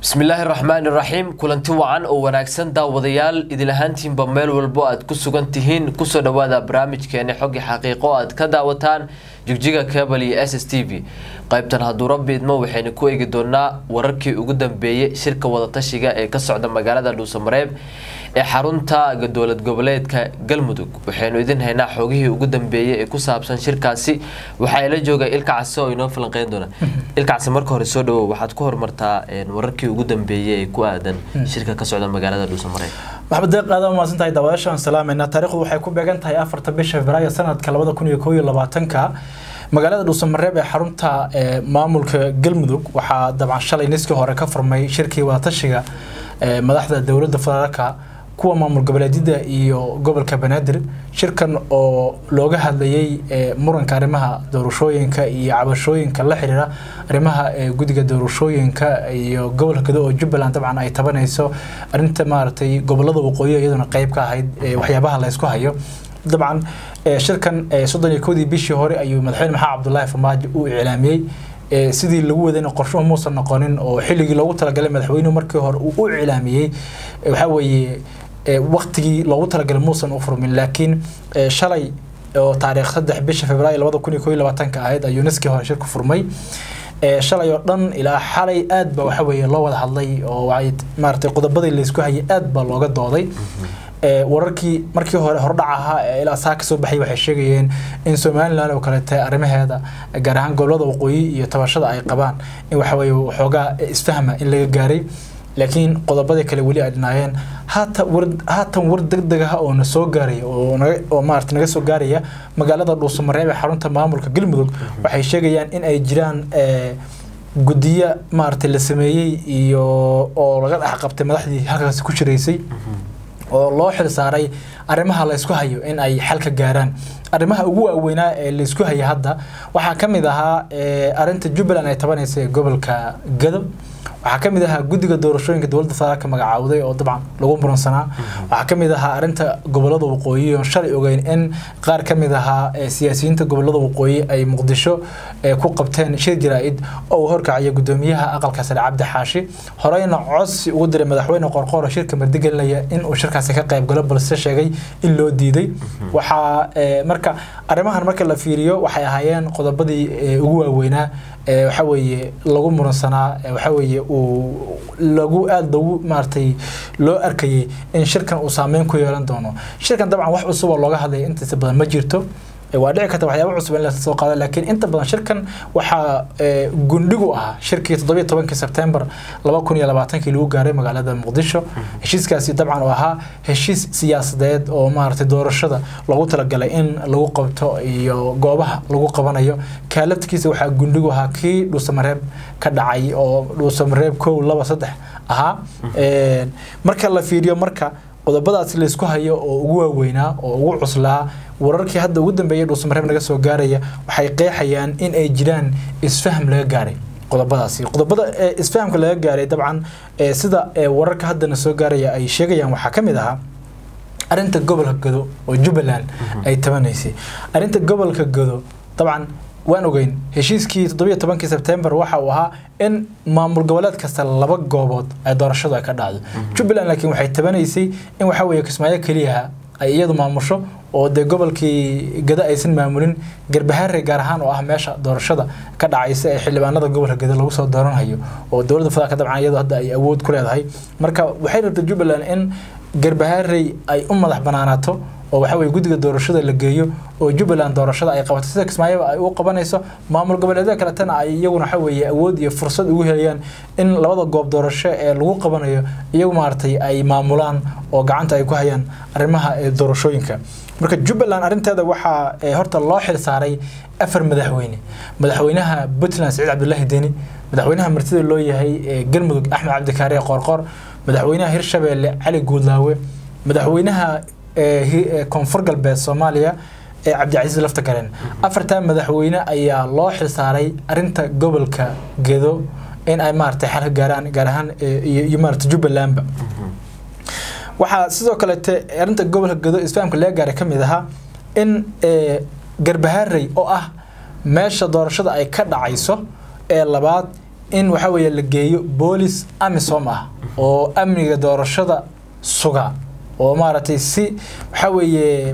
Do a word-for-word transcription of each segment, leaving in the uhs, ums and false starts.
بسم الله الرحمن الرحيم كلنتي وعن او wanaagsan daawadayaal idil ahaantiin ba meel walbo aad ku sugan tihiin ku soo dhawaada barnaamijkeena xog xaqiiqo aad ka daawataan jigjiga cable iyo S S T V qaybtan haduu rabbiidmo waxayna ku eegi doonaa wararkii ugu dambeeyay shirka wada tashiga ee ka socda magaalada Dhuusamareeb ee xarunta dowlad goboleedka Galmudug waxaynu idin haynaa xogihii ugu dambeeyay ee ku saabsan shirkaasi waxa la jooga ilka caso inoo falanqeyn doona ilka caso marka hore soo dhawo waxaad ku hormartaa wararkii ugu dambeeyay ee ku aadan shirka ka socda magaalada Dhuusamareeb maxamed deeq aad ma santahay daawadayaashan salaamayna taariikhdu waxay ku beegan tahay afarta bisha Febraayo sanadka laba kun iyo kow iyo labaatan-ka magaalada Dhuusamareeb ee xarunta maamulka Galmudug waxa dabcan shalay niskii hore ka furmay shirkii wada tashiga madaxda dawladda federaalka kuwa maamul goboleedyada iyo gobolka Banaadir shirkan oo looga hadlayay muranka arrimaha doorashooyinka iyo cabashooyinka la xiriira arrimaha gudiga doorashooyinka iyo gobolka oo Jubbaland dabcan ay tabanayso arinta maartay gobolada waqooyi iyaduna qayb ka ahayd waxyaabaha la isku hayo dabcan shirkan soddon iyo kow bishii hore ayuu madaxweyne Maxamed Cabdullaahi Farmaajo uu iclaamiyay sidii lagu wadayna qorshaha muusan noqonin oo xilligii loogu talagalay madaxweynuhu markii hore uu u iclaamiyay waxa weeye waqtigii loogu talagalay muusan u furmin laakiin shalay oo taariikh saddex bisha Febraayo laba kun iyo kow iyo labaatan-ka ahayd ayuu niskii hore shirku furmay shalay oo dhan ilaa xalay aad ba waxa weeye loo wada hadlay oo ay maartay qodobadii la isku hayay aad ba looga dooday wararkii markii hore hordhac ahaa ilaa saaka soo baxay waxay sheegayeen in Soomaaliland oo kale tahay arrimaheeda gaar ahaan gobolada waqooyi iyo tabashada ay qabaan in waxa weeye xoogaa isfahma in laga gaaray laakiin qodobada kale wali ay dhinaayeen haata war haatan war degdeg ah oo na soo gaaray oo oo maartay naga soo gaaraya magaalada Dhuusamareeb ee xarunta maamulka Galmudug waxay sheegayaan in ay jiraan gudiya maartay la sameeyay iyo oo laga dhax qabtay madaxdii halkaas ku jireysay oo loo xil saaray arrimaha la isku hayo in ay xal ka gaaraan arrimaha ugu waaweynaa ee la isku hayo hadda waxa kamid ahaa arinta Jubbaland ay tabanayso gobolka Gado waxa kamid ahaa gudiga doorashooyinka dawladda federaalka magacaawday oo dabcan lagu muransanaa waxa kamid ahaa arinta gobolada waqooyi oo shalay ogeyn in qaar kamid ahaa siyaasiyiinta gobolada waqooyi ay Muqdisho ku qabteen shir jaraa'id oo horkacaya gudoomiyaha aqalka sare Cabdi Xaashi horeyna codsi ugu diray madaxweyne Qorqor shirka mardigelinaya in uu shirkaasi ka qayb galo balse sheegay in loo diiday waxa marka arrimahan marka la fiiriyo waxay ahaayeen qodobadii ugu waaweynaa waxa weeye lagu muransanaa waxa weeye uu lagu aad lagu maartay loo arkayay in shirkan uu saameyn ku yeelan doono shirkan dabcan wax cusub oo looga hadlay inta badan ma jirto waa dhici karta waxyaabo cusub in la soo qaado laakiin inta badan shirkan waxa gundhigu ah shirkii toddoba iyo tobanka September laba kun iyo labaatan-kii lagu gaaray magaalada Muqdisho heshiiskaasi dabcan oo ahaa heshiis siyaasadeed oo maartay doorashada lagu talagalay in lagu qabto iyo goobaha lagu qabanayo kaalabtiisa waxa gundhigu ahaa kii Dhuusamareeb ka dhacay oo Dhuusamareeb kow laba saddex ahaa ee marka la fiiriyo marka qodobadaas la isku hayo oo ugu waaweynaa oo ugu cuslaa wararkii hadda ugu dambeeyay Dhuusamareeb naga soo gaaraya waxay qeexayaan in ay jiraan isfaham laga gaaray qodobadaasi qodobada isfahamka laga gaaray dabcan sida wararka hadda soo gaaraya ay sheegayaan waxa kamid ah arinta gobolka Gado oo Jubbaland ay tabanaysay arinta gobolka Gado dabcan waan ogeyn heshiiskii toddoba iyo tobanka September waxa uu ahaa in maamul goboleed kasta laba goobood ay doorashada ka dhacdo Jubbaland laakiin waxay tabanaysay in waxa weeye Kismaayo kaliya ay iyadu maamusho oo de gobolkii Gado aysan maamulin Garbaharre gaar ahaan oo ah meesha doorashada ka dhacaysa ee xildhibaanada gobolka Gado lagu soo dooranayo oo dawladda federaalka dabcan iyadu hadda ay awood ku leedahay marka waxay rabtaa Jubbaland in Garbaharre ay u madax banaanaato oo waxa weeye gudiga doorashada la geeyo oo Jubbaland doorashada ay qabato sida Kismaayo ay u qabanayso maamul goboleedyada kale tan ay iyaguna waxa weeye awood iyo fursad ugu helayaan in labada goob doorasho ee lagu qabanayo iyagu maartay ay maamulaan oo gacanta ay ku hayaan arrimaha doorashooyinka marka Jubbaland arinteeda waxa horta loo xil saaray afar madaxweyne madaxweynaha Puntland Saciid Cabdullaahi Deni madaxweynaha martida loo yahay Galmudug Axmed Cabdi Kaariye Qorqor madaxweynaha Hirshabelle Cali Guudlaawe madaxweynaha koonfur galbeed Soomaaliya ee Cabdi Casiis Lafta Galeen afarta madaxweyne ayaa loo xil saaray arinta gobolka Gado in ay maartay xal gaaraan gaar ahaan iyo maartay Jubbaland waxa sidoo kale arinta gobolka Gado isfahamka laga gaaray kamid aha in Garbaharre oo ah meesha doorashada ay ka dhacayso ee labaad in waxa weeye la geeyo boolis amisom ah oo amniga doorashada suga oo maaragtay si waxa weeye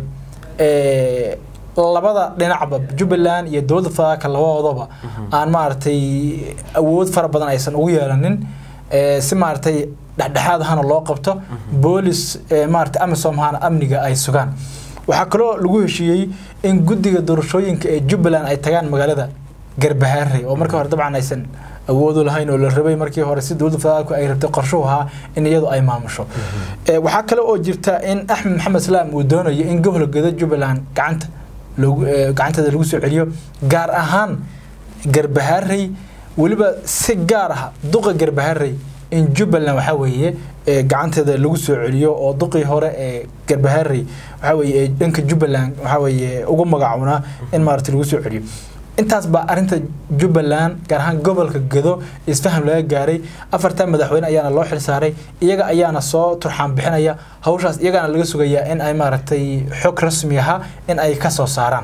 ee labada dhinacba Jubbaland iyo dowladda federaalka labadoodaba aan maaragtay awood fara badan aysan ugu yeelanin ee si maaragtay dhaxdhaxaad ahana loo qabto boolis maaragtay amisom ahana amniga ay sugaan waxa kale oo lagu heshiiyay in guddiga doorashooyinka ee Jubbaland ay tagaan magaalada Garbaharey oo markii hore dabcan aysan awood u lahayn oo la rabay markii hore si dowladda federaalku ay rabtay qorshaha in iyadu ay maamusho ee waxa kale oo jirta in Axmed Maxamed Salaam uu doonayo in gobolka Jubbaland gacanta lagu gacantada lagu soo celiyo gaar ahaan Garbaharey waliba si gaar ah duqa Garbaharey in Jubbaland waxa weeye gacantada lagu soo celiyo oo duqii hore ee Garbaharey waxa weeye dhanka Jubbaland waxa weeye ugu magacaawna in maartii lagu soo celiyo intaas ba arinta Jubbaland gaar ahaan gobolka Gado isfaham laga gaaray afartan madaxweyne ayaana loo xil saaray iyaga ayaana soo turxaan bixinaya hawshaas iyagana laga sugayaa in ay maaragtay xog rasmi ah in ay ka soo saaraan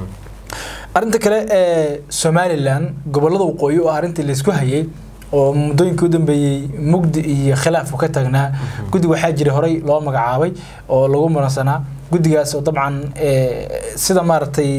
arinta kale ee Somaliland gobolada waqooyi oo arintii la isku hayay oo mudooyinkii u dambeeyay mugdi iyo khilaaf ka tagnaa guddi waxa jiray horay loo magacaabay oo lagu muransanaa guddigaas oo dabcan ee sida maaragtay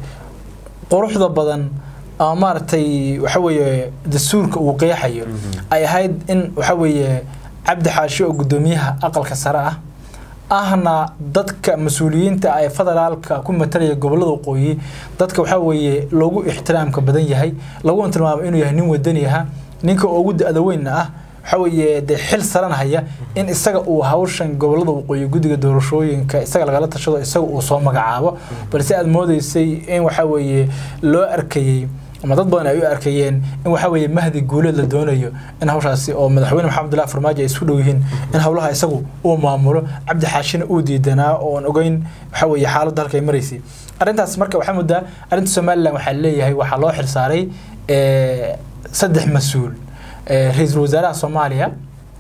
quruxda badan ama maartay waxa weeye dastuurka uu qeexayo ay ahayd in waxa weeye Cabdi Xaashi oo gudoomiyaha aqalka sare ah ahna dadka mas'uuliyiinta ay federaalka ku matalaya gobolada waqooyi dadka waxa weeye loogu ixtiraamka badan yahay lagu tilmaamo inuu yahay nin wadani ah ninka ugu da'da ah waxa weeye de xil saranaya in isaga uu hawshan gobolada waqooyi guddiga doorashooyinka isaga laga tashado isaga uu soo magacaabo balse aad moodeysay in waxa weeye loo arkayay ama dad badan ay u arkayeen in waxa weeye Mahdi Guuleed la doonayo in hawshaasi oo madaxweyne Maxamed Abdullaahi Farmaajo ay isku dhow yihiin in hawlaha isagu uu maamulo Cabdi Xaashina uu diidanaa oo aan ogeyn waxa weeye xaaladda halka ay mareysay arintaas marka waxa mudda arinta Somaliland waxa leeyahay waxa loo xil saaray ee saddex mas'uul رئيس الوزراء الصومالية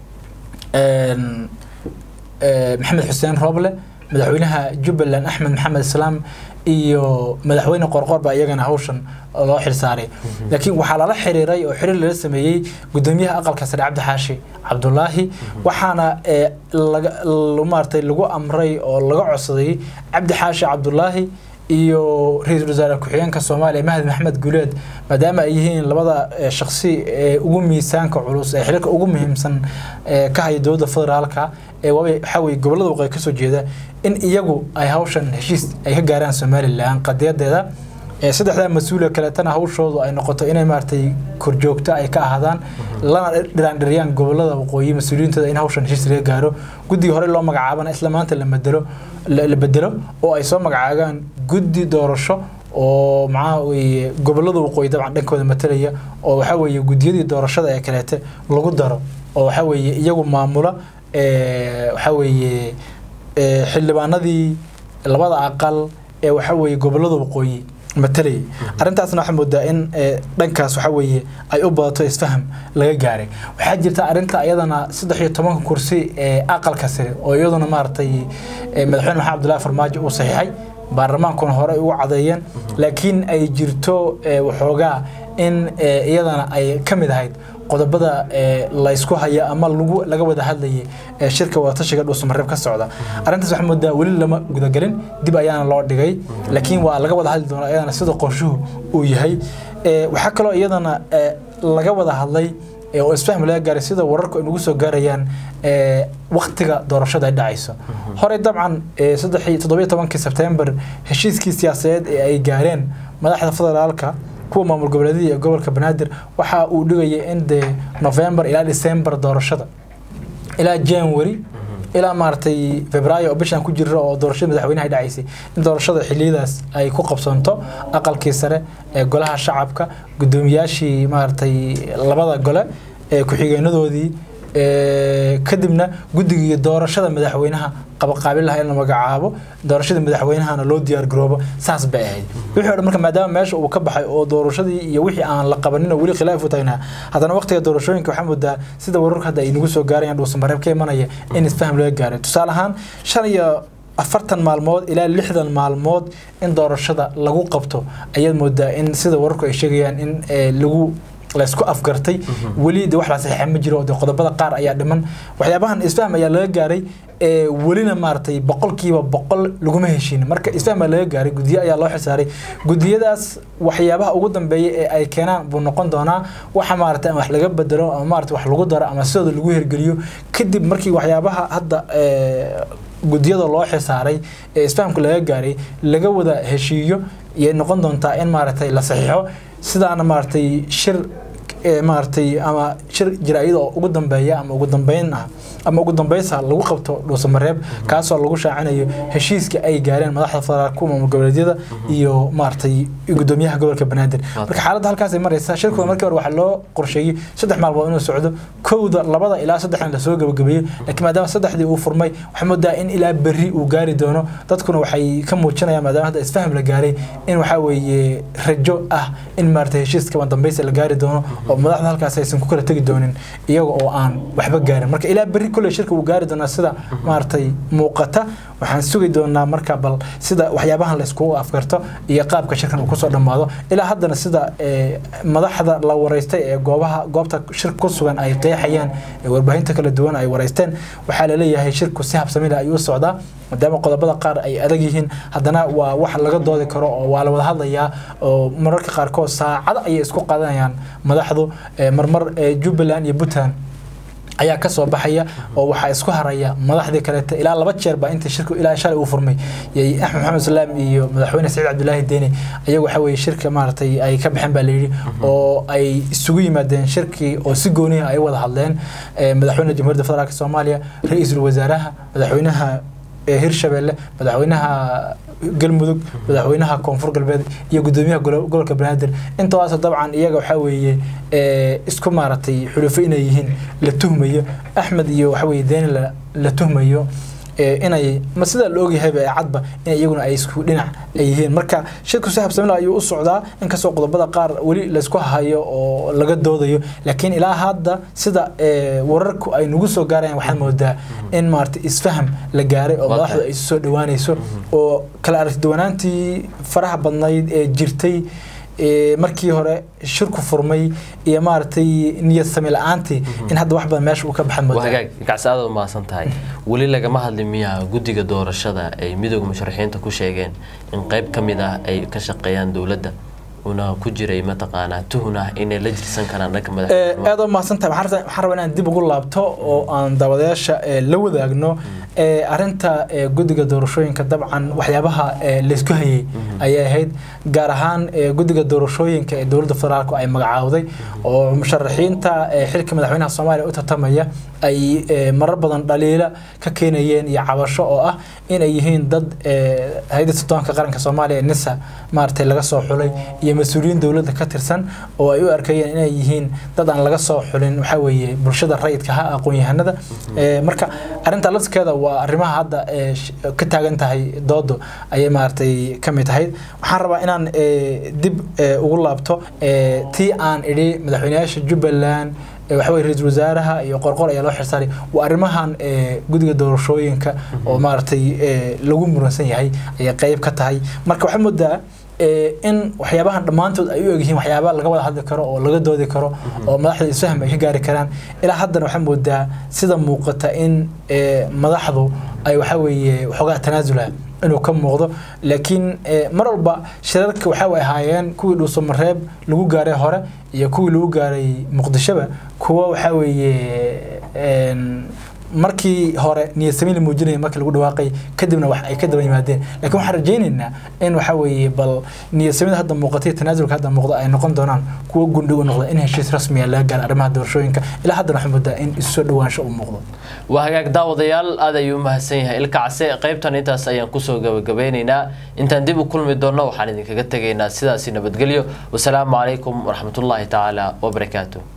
محمد حسين روبله مدحوينها جبلان أحمد محمد السلام iyo madaxweyne qorqor ba iyagana hawshan loo xil saaray laakiin waxa la xiriiray oo xiriir la sameeyay gudoomiyaha aqalka sare Cabdi Xaashi Cabdullaahi waxaana laga maartay lagu amray oo laga codsaday Cabdi Xaashi Cabdullaahi iyo ra'iisul wasaaraha ku-xigeenka Soomaaliya Mahdi Maxamed Guuleed maadaama ay yihiin labada shakhsi ee ugu miisaanka culus ee xilka ugu muhiimsan ee ka hay dowladda federaalka ee waxa weeye gobolada waqooyi ka soo jeeda in iyagu ay hawshan heshiis ay ka gaaraan Somaliland qadiyadeeda ee saddexda mas'uul kale tan hawshoodu ay noqoto inay maartay korjoogta ay ka ahaadaan lana dhiraan dhiriyaan gobolada waqooyi mas'uuliyiinta in hawshan heshiis laga gaaro guddiga hore loo magacaabana isla maanta la madalo la bedelo oo ay soo magacaagaan guddi doorasho oo macaa weeye gobolada waqooyi dabcan dhankooda matalaya oo waxa weeye guddiyadii doorashada ee kaleete lagu daro oo waxa weeye iyagu maamula ee waxa weeye ee xildhibaanadii labada aqal ee waxa weeye gobolada waqooyi matalay arintaasna waxa moodaa in dhankaas waxa weeye ay u badato isfaham laga gaaray waxa jirta arinta ayadana saddex iyo toban kursi ee aqalka sare oo iyaduna maartay madaxweyne Maxamed Abdullaahi Farmaajo uu saxiixay baarlamaankuna hore ugu cadeeyeen laakiin ay jirto waxoogaa in iyadana ay kamid ahayd qodobada la isku haya ama lagu laga wada hadlayay shirka wada tashiga Dhuusamareeb ka socda arintaas waxa moodaa wali lama guda galin dib ayaana loo dhigay laakiin waa laga wada hadli doonaa iyadana sida qorshuhu uu yahay waxa kale oo iyadana laga wada hadlay oo isfaham laga gaaray sida wararku ay ugu soo gaarayaan waqtiga doorashada ay dhacayso hore dabcan saddex iyo toddoba iyo toban Sebtembar heshiiskii siyaasadeed ee ay gaareen madaxda federaalka kuwa maamul goboleedyada ee gobolka Banaadir waxa uu dhigay in de November ilaa December doorashada ilaa January ilaa maartay Febraayo bishan ku jiro oo doorashada madaxweynaha dhacaysay in doorashada xillidaas ay ku qabsanto aqalkii sare ee golaha shacabka gudoomiyaashii maartay labada gole ee ku xigeenadoodii ee kadibna guddiga doorashada madaxweynaha qaba qaabil lahayn la magacaabo doorashada madaxweynahana loo diyaar garoobo saas bay ahayd wixii hore marka maadaama meesha uu ka baxay oo doorashadii iyo wixii aan la qabanin wali khilaaf u tagnaa hadana waqtiga doorashooyinka waxa moodaa sida wararka hadda ay nagu soo gaarayaan Dhuusamareeb ka imanaya in isfaham laga gaaray tusaale ahaan shan iyo afartan maalmood ilaa lixdan maalmood in doorashada lagu qabto ayay moodaa in sida wararku ay sheegayaan in lagu la isku afgartay wali de wax la saxiixay ma jiro oo qodobada qaar ayaa dhiman waxyaabahan isfaham ayaa laga gaaray ee walina maartay boqolkiiba boqol lagu ma heshiin marka isfaham laga gaaray gudiyo ayaa loo xisaaray gudiyadaas waxyaabaha ugu dambeeyay ee ay keenaan buu noqon doonaa waxa maartay wax laga bedelo ama maartay wax lagu daro ama sidoo lagu hirgeliyo kadib markii waxyaabaha hadda ee gudiyada loo xisaaray ee isfahamka laga gaaray laga wada heshiiyo iyo noqon doontaa in maartay la saxiixo sidaana maartay shir ee maartay ama shir jiraayid oo ugu dambeeya ama ugu dambeyn ah ama ugu dambaysa lagu qabto Dhuusamareeb kaas oo lagu shaacinayo heshiiska ay gaareen madaxda federaalka maamul goboleedyada iyo maartay gudoomiyaha gobolka Banaadir marka xaaladda halkaas ay maraysaa shirku markii hore waxa loo qorsheeyay saddex maalmood inuu socdo kowda labada ilaa saddex la soo gabagabeeyay laakiin maadaama saddexdii uu furmay waxa moodaa in ilaa berri uu gaari doono dadkuna waxay ka muujinayaan maadaama hadda isfaham la gaaray in waxa weeye rajo ah in maartay heshiiska dambaysa la gaari doono oo madaxda halkaas aysan ku kala tagi doonin iyaga oo aan waxba gaarin marka ilaa berri كل شركة وجاري دونا سدا مارتي موقتة وحنسوي دونا مركب بل سدا وحيابها الاسكو أفكرته يقاب كشركة وكسر دماغه إلى حدنا سدا مذا حدا لو وريستي جوابها جوابتك شركة سوان أي قيحيان والبهين تكل الدوان أي وريستين وحال لي هي شركة سحب سميلها أيوة السعودة قدام قد بدأ قار أي أدقيهن حدنا وواحد لقد ضاد كرا وعلى وضع هذا يا مركب قاركو ساعة على أي اسكو قادنا يعني مذا حدو مرمر جبلان يبتان ayaa ka soo baxaya oo waxa isku haraya madaxdii kale ilaa laba jeer ba inta shirku ilaa shalay uu furmay yay Axmed Maxamed Salaam iyo madaxweyne Saciid Cabdullaahi Deeni ayagu waxa way shirka maartay ay ka bixin baa leeyay oo ay isugu yimaadeen shirki oo si gooni ah ay wada hadleen madaxweyne Jamhuuriyadda Federaalka Soomaaliya ra'iisul wasaaraha madaxweynaha Hirshabelle madaxweynaha galmudug madaxweynaha koonfur galbeed iyo gudoomiyaha gobolka Banaadir intaas dabcan iyaga waxa weeye ee isku maaratay xulufo inay yihiin la tuhmayo Axmed iyo waxa weeye Deeni la tuhmayo inay mas'ala loo yahay ee cadba in iyaguna ay isku dhinac ay yihiin marka shirku sahab samila ayuu u socdaa in ka soo qodobada qaar wali la isku hayo oo laga doodayo laakiin ilaa hadda sida wararku ay nagu soo gaarayaan waxa moodaa in maartay isfaham la gaaray oo madaxdu ay soo dhawaanayso oo kala aragtiwanaantii faraha badnayd ee jirtay markii hore shirku furmay iyo maartay niyad samil aanti in hadda wax badan meesha uu ka baxan moodaa wagaag gacsaado ma santahay wali laga ma hadlin miyaa gudiga doorashada ay midowga musharaxiinta ku sheegeen in qayb kamid ah ay ka shaqeeyaan dawladda una ku jiray ma taqaana tuhuna in la jirsan karaan dhanka madaxda aad ma santahay waxaan rabaa inaan dib ugu laabto oo aan dawadayaasha la wadaagno ee arinta gudiga doorashooyinka dabcan waxyaabaha la isku hayay ay ahayd gaar ahaan gudiga doorashooyinka ee dawladda federaalku ay magacaawday oo musharaxiinta xilka madaxweynaha Soomaaliya u tartamaya ay marar badan dhaliila ka keenayeen iyo cabasho oo ah in ay yihiin dad hay'adda sirdoonka qaranka Soomaaliya NISA maartay laga soo xulay iyo mas'uuliyiin dawladda ka tirsan oo ay u arkayeen inay yihiin dad aan laga soo xulin waxa weeye bulshada rayidka ah aqoon-yahanada marka arinta lafteeda waa arrimaha hadda ka taagan tahay doodo ayay maartay kamid tahay waxaan rabaa inaan dib ugu laabto tii aan idhi madaxweynaha Jubbaland waxa way ra'iisul wasaaraha iyo qorqor ayaa loo xirsaray waa arrimahan gudiga doorashooyinka oo maartay lagu muransan yahay ay qayb ka tahay marka waxa moodaa in waxyaabahan dhamaantood ay u egyihiin waxyaabo laga wada hadli karo oo laga doodi karo oo madaxda isfaham ay ka gaari karaan ilaa haddana waxa moodaa sida muuqata in madaxdu ay waxa weeye xogaa tanaasula inuu ka muuqdo laakiin mar walba shirarka waxa way ahaayeen kuwii Dhuusamareeb lagu gaaray hore iyo kuwii lagu gaaray Muqdishoba kuwa waxa weeye markii hore niyad samiil muujinay markii lagu dhawaaqay kadibna wax ay ka daba yimaadeen laakiin waxaan rajaynaynaa in waxa weeye bal niyad samiil hadda muuqatay tanaasulka hadda muuqda ay noqon doonaan kuwa gundhiga noqda in heshiis rasmi ah laga gaaro arrimaha doorashooyinka ilaa hadda waxaan moodaa in isu dhawaansho u muuqdo waa hagaag daawadayaal aad ayuu mahadsan yahay ilkacse qaybtan intaas ayaan ku soo gabagabeynaynaa intaan dib u kulmi doono waxaan idinkaga tagaynaa sidaas nabadgelyo wassalaamu calaykum waraxmatullaahi tacaala wabarakaatuh